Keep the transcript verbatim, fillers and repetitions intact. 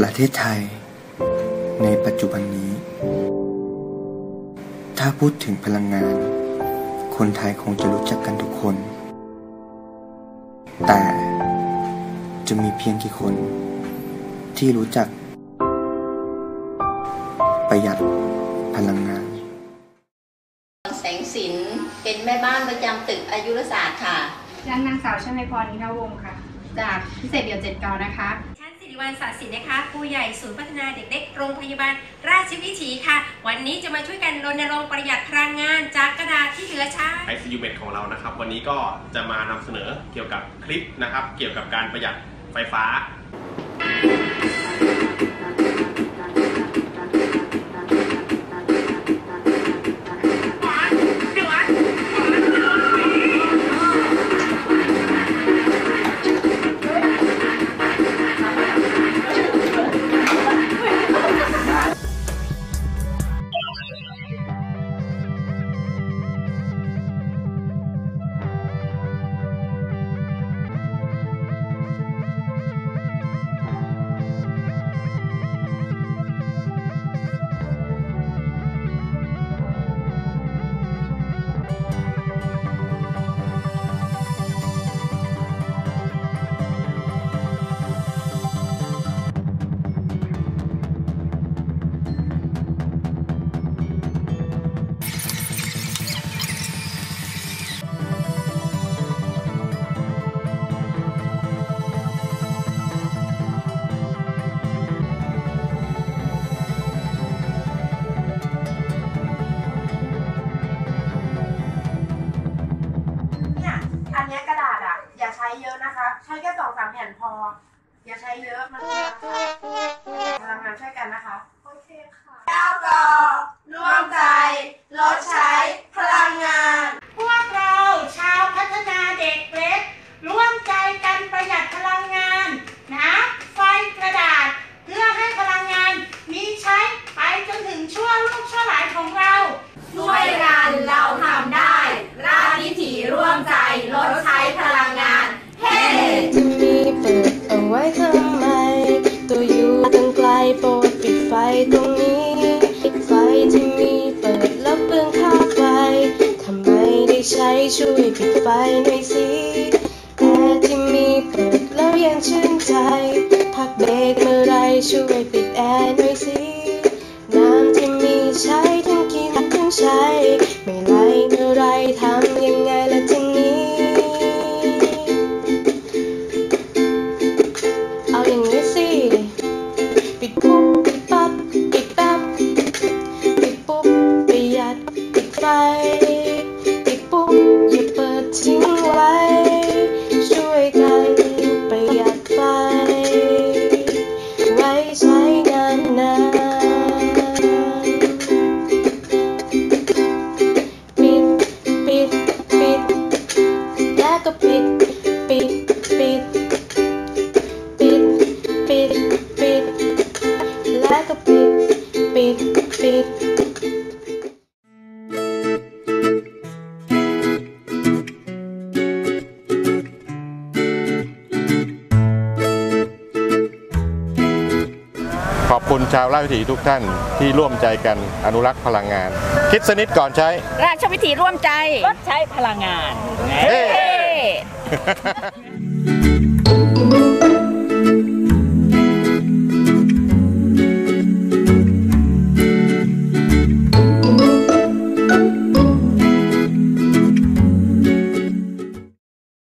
ประเทศไทยในปัจจุบันนี้ถ้าพูดถึงพลังงานคนไทยคงจะรู้จักกันทุกคนแต่จะมีเพียงกี่คนที่รู้จักประหยัดพลังงานแสงสินเป็นแม่บ้านประจำตึกอายุรศาสตร์ค่ะฉันนางสาวชมาพรนิรวงศ์ค่ะจากพิเศษเดี่ยวเจ็ดเกานะคะฉันสิริวัลศาสินนะคะครูใหญ่ศูนย์พัฒนาเด็กเล็กโรงพยาบาลราชวิถีค่ะวันนี้จะมาช่วยกันรณรงค์ประหยัดพลังงานจากกระดาษที่เหลือใช้ไอ ซี ยู เมด ของเรานะครับวันนี้ก็จะมานำเสนอเกี่ยวกับคลิปนะครับเกี่ยวกับการประหยัดไฟฟ้าอันนี้กระดาษอ่ะอย่าใช้เยอะนะคะใช้แค่สองสามแผ่นพออย่าใช้เยอะมันพลังงานช่วยกันนะคะโอเคค่ะก้าวก่อร่วมใจลดใช้พลังงานพวกเราชาวพัฒนาเด็กเล็กร่วมใจกันประหยัดพลังงานนะไฟกระดาษเพื่อให้พลังงานมีใช้ไปจนถึงชั่วลูกชั่วหลานของเราด้วยกันเราทำได้ราชวิถีร่วมใจลดใช้พลังงานเฮ้จะมีเปิดเอาไว้ทำไมตัวอยู่ตั้งไกลโปรดปิดไฟตรงนี้ไฟที่มีเปิดแล้วเปลืองค่าไฟทำไมได้ใช้ช่วยปิดไฟหน่อยสิแอร์ที่มีเปิดแล้วยังชื่นใจพักเบรกเมื่อไรช่วยปิดแอร์หน่อยสิน้ำที่มีใช้ทั้งกินทั้งใช้ไม่ไหลเมื่อไรทำยังไงล่ะทีนี้เอาอย่างนี้สิปิดปุ๊บปิดปั๊บปิดปั๊บปิดปุ๊บประหยัดปิดไฟปิดปุ๊บอย่าเปิดทิ้งไว้ช่วยกันประหยัดไฟไว้ใช้นานๆก็ปิดปิดปิดปิดปิดปิดแล้วก็ปิดปิดปิดขอบคุณชาวราชวิถีทุกท่านที่ร่วมใจกันอนุรักษ์พลังงานคิดสนิทก่อนใช้ราชวิถีร่วมใจลดใช้พลังงานเฮ้